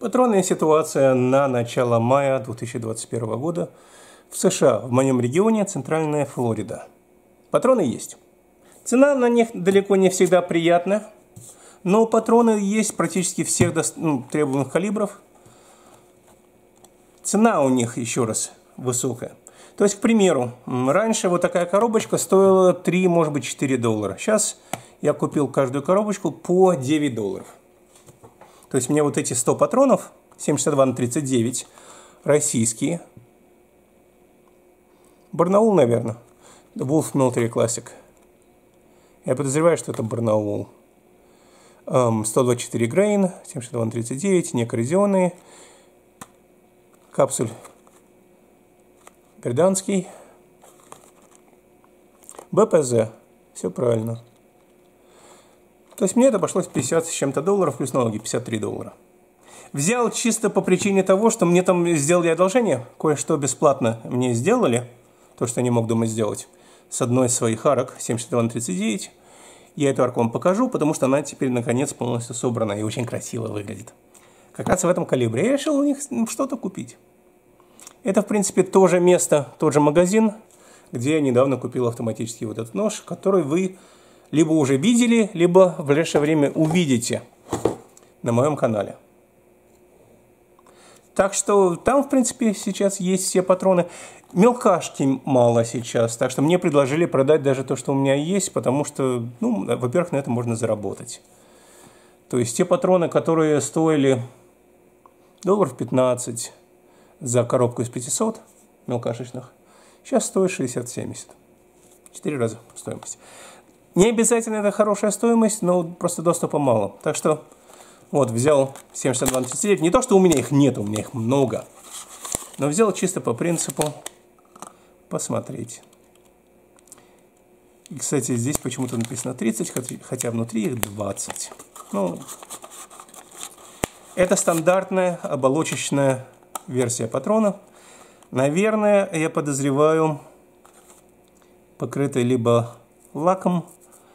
Патронная ситуация на начало мая 2021 года в США, в моем регионе Центральная Флорида. Патроны есть. Цена на них далеко не всегда приятная, но патроны есть практически всех требуемых калибров. Цена у них, еще раз, высокая. То есть, к примеру, раньше вот такая коробочка стоила 3, может быть, 4 доллара. Сейчас я купил каждую коробочку по 9 долларов. То есть, мне вот эти 100 патронов, 7,62 на 39, российские. Барнаул, наверное. Wolf Military Classic. Я подозреваю, что это Барнаул. 124 грейн, 7,62 на 39, не коррозионные. Капсуль Берданский. БПЗ. Все правильно. То есть мне это обошлось 50 с чем-то долларов, плюс налоги 53 доллара. Взял чисто по причине того, что мне там сделали одолжение. Кое-что бесплатно мне сделали. То, что я не мог дома сделать. С одной из своих арок 7,62 на 39. Я эту арку вам покажу, потому что она теперь наконец полностью собрана и очень красиво выглядит. Как раз в этом калибре. Я решил у них что-то купить. Это, в принципе, то же место, тот же магазин, где я недавно купил автоматический вот этот нож, который вы либо уже видели, либо в ближайшее время увидите на моем канале. Так что там, в принципе, сейчас есть все патроны. Мелкашки мало сейчас, так что мне предложили продать даже то, что у меня есть, потому что, во-первых, на это можно заработать. То есть те патроны, которые стоили долларов 15 за коробку из 500 мелкашечных, сейчас стоит 60-70. 4 раза стоимость. Не обязательно это хорошая стоимость, но просто доступа мало. Так что вот взял 7,62 на 39. Не то, что у меня их нет, у меня их много. Но взял чисто по принципу посмотреть. И, кстати, здесь почему-то написано 30, хотя внутри их 20. Это стандартная оболочечная версия патрона. Наверное, я подозреваю, покрытая либо лаком,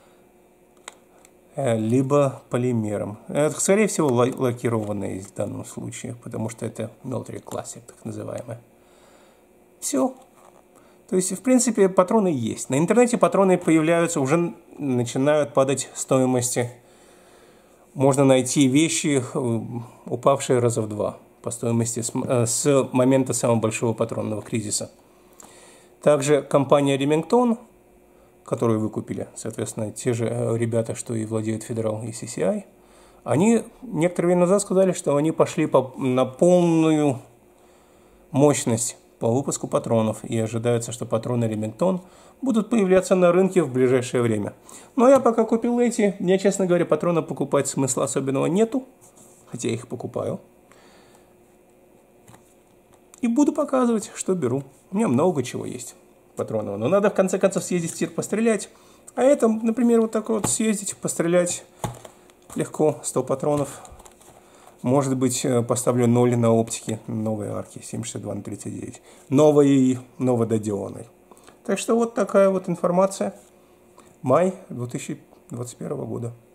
либо полимером. Это, скорее всего, лакированные в данном случае, потому что это Military Classic, так называемое. Все. То есть, в принципе, патроны есть. На интернете патроны появляются, уже начинают падать стоимости. Можно найти вещи, упавшие раза в 2 по стоимости с момента самого большого патронного кризиса. Также компания Remington, которую вы купили, соответственно, те же ребята, что и владеют Federal и CCI, они некоторое время назад сказали, что они пошли на полную мощность по выпуску патронов, и ожидается, что патроны Remington будут появляться на рынке в ближайшее время. Но я пока купил эти, мне, честно говоря, патроны покупать смысла особенного нету, хотя я их покупаю. И буду показывать, что беру. У меня много чего есть патронов. Но надо в конце концов съездить в тир пострелять. А это, например, вот так вот съездить, пострелять легко, 100 патронов. Может быть, поставлю 0 на оптике новой арки 7,62 на 39. Новой, новододеланной. Так что вот такая вот информация. Май 2021 года.